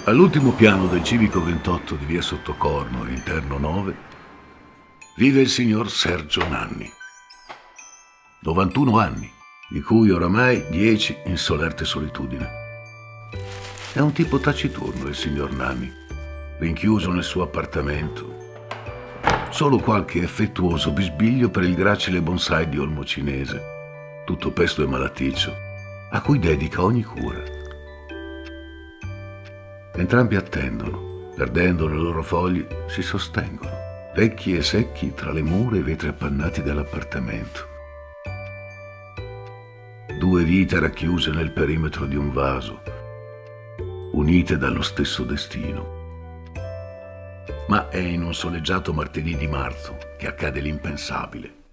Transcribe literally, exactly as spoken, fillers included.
All'ultimo piano del civico ventotto di via Sottocorno, interno nove, vive il signor Sergio Nanni. novantuno anni, di cui oramai dieci in solerte solitudine. È un tipo taciturno il signor Nanni, rinchiuso nel suo appartamento. Solo qualche effettuoso bisbiglio per il gracile bonsai di olmo cinese, tutto pesto e malaticcio, a cui dedica ogni cura. Entrambi attendono, perdendo le loro foglie, si sostengono, vecchi e secchi tra le mura e i vetri appannati dell'appartamento. Due vite racchiuse nel perimetro di un vaso, unite dallo stesso destino. Ma è in un soleggiato martedì di marzo che accade l'impensabile.